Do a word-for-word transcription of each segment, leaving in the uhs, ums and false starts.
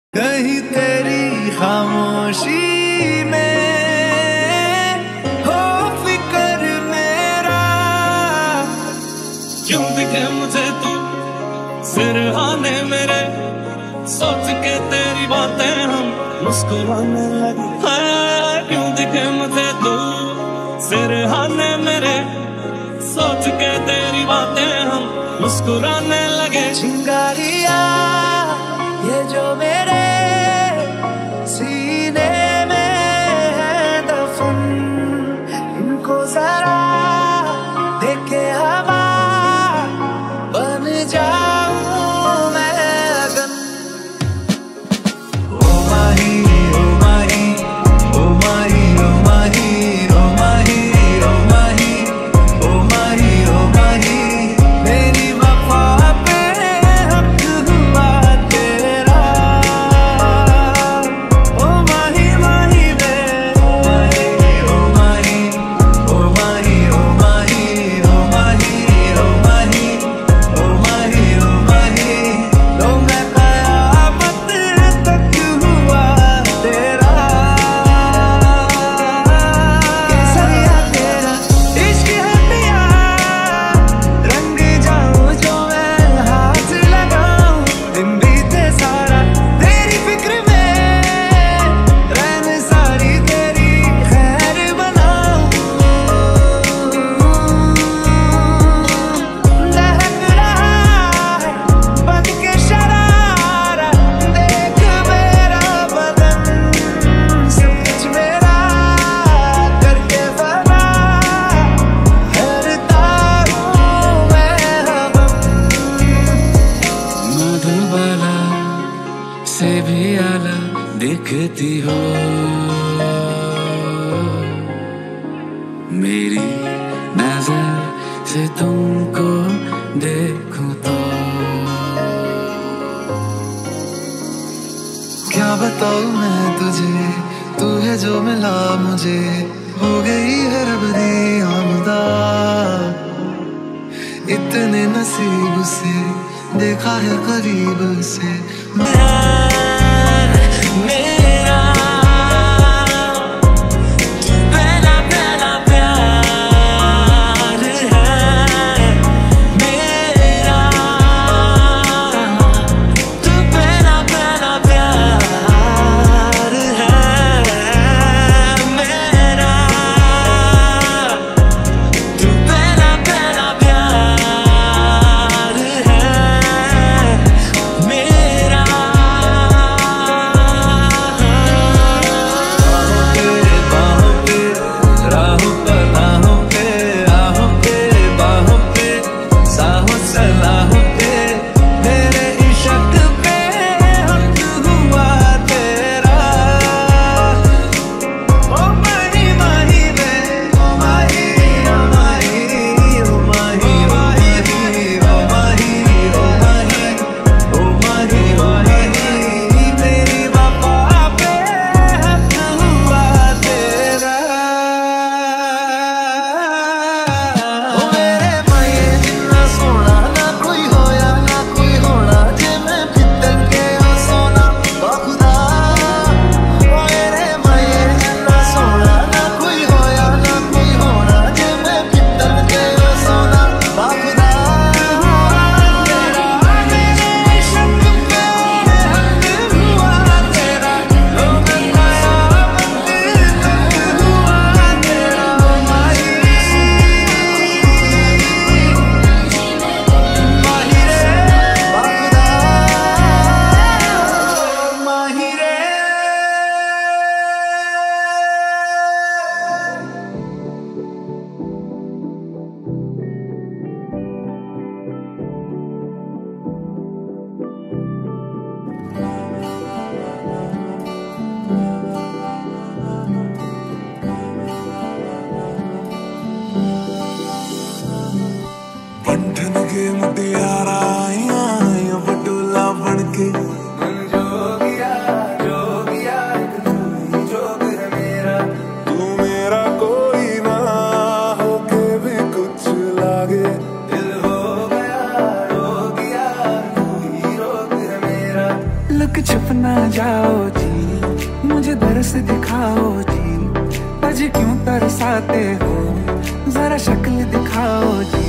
कहीं तेरी खामोशी में हो फिक्र मेरा, क्यों दिखे मुझे तू सिरहाने मेरे, सोच के तेरी बातें हम मुस्कुराने लगे। हाँ, क्यों दिखे मुझे तू सिरहाने मेरे, सोच के तेरी बातें हम मुस्कुराने लगे। चिंगारियाँ ये जो मेरे सीने में है दफन, इनको जरा देखे हवा बन जाऊं मैं अगन। ओ माही ओ माही ओ माही ओ माही ओ माही ओ माही ओ माही ओ माही, मेरी वफा पे हक हुआ तेरा। ओ माही माही वे ओ माही ओ माही ओ माही ओ माही ओ माही ओ माही ओ माही, लो मैं कयामत तक हुआ तेरा। केसरिया तेरा इश्क है पिया, रंग जाऊं जो मैं हाथ लगाऊं, दिन बीते सारा तेरी फिक्र में, रैन सारी तेरी खैर बनाऊं। दहक रहा है बन के शरारा, देख मेरा बदन सब कुछ मेरा करके फना, हरता हूँ मैं हबम। मधुबाला से भी आला दिखती हो मेरी नजर से, तुमको देखूं तो क्या बताऊं मैं तुझे, तू है जो मिला मुझे, हो गई है रब दी आमदा। इतने नसीब से देखा है करीब से मेरा तू पहला पहला प्यार है मेरा, तू पहला पहला प्यार है मेरा, तू पहला पहला प्यार है मेरा। जाओ जी, मुझे दर्श दिखाओ जी, आज क्यों तरसाते हो, जरा शक्ल दिखाओ जी।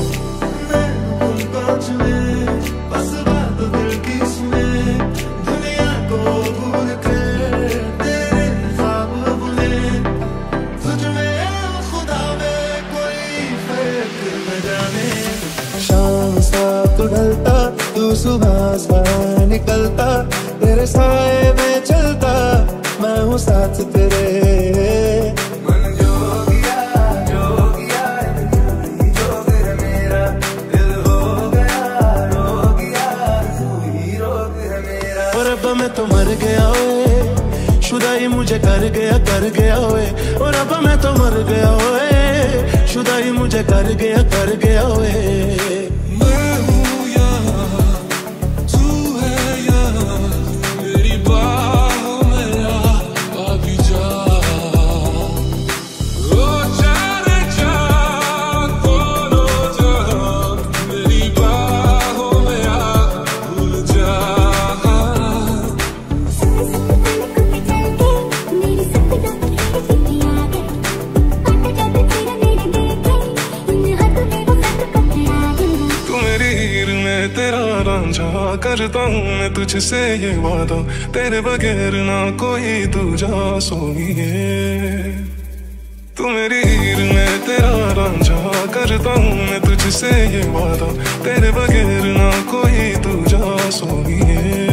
बस बात दिल की सुने, दुनिया को भूल कर तेरे ख्वाब बुने, तुझ में खुदा में कोई फर्क न जाने। शाम सा तू ढलता, तू सुबह सा निकलता, तेरे साए में चलता, मैं हूँ साथ तेरे। मन जोगिया जोगिया जोग है मेरा, दिल हो गया रोगिया, तू ही रोग है मेरा। और अब मैं तो मर गया ओए, शुदाई मुझे कर गया कर गया ओए, और अब मैं तो मर गया ओए, शुदाई मुझे कर गया कर गया ओए। करता हूँ मैं तुझसे ये वादा, तेरे बगैर ना कोई दूजा सोइए। तू मेरी हीर में तेरा रांझा, करता हूँ मैं तुझसे ये वादा, तेरे बगैर ना कोई दूजा सोइए।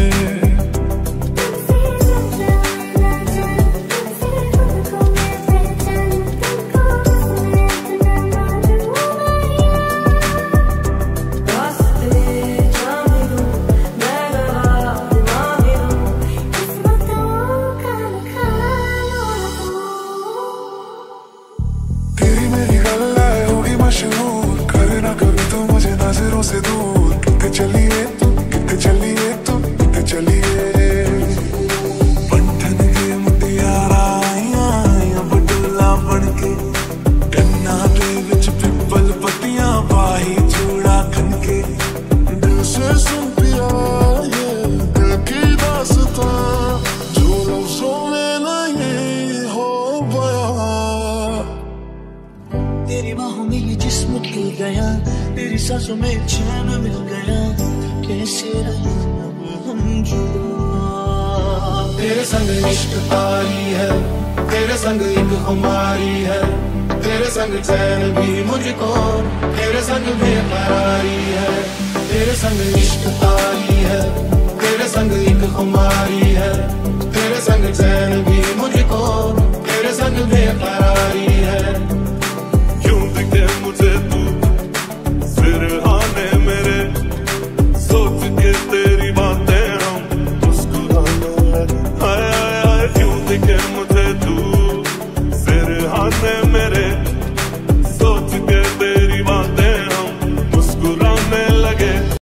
से दूर कितने चलिए तू, कितने चलिए तू, कितने चलिए। पंठन के मुटियारा आइया बटोला बनके, कन्ना दे विच पिपल पत्तियां पाही चूड़ा खनके। दिल से सुन पिया ये दिल की दास्तां, जो लफ्जों में नहीं हो बयां। तेरी बाहों में ये जिस्म खिल गया, तेरी सांसों में चैन मिल गया, कैसे रहे अब हम जुदा। तेरे संग इश्क तारी है, तेरे संग एक खुमारी है, तेरे संग चैन भी मुझको, तेरे संग बेकरारी है। तेरे संग इश्क तारी है, तेरे संग एक खुमारी है,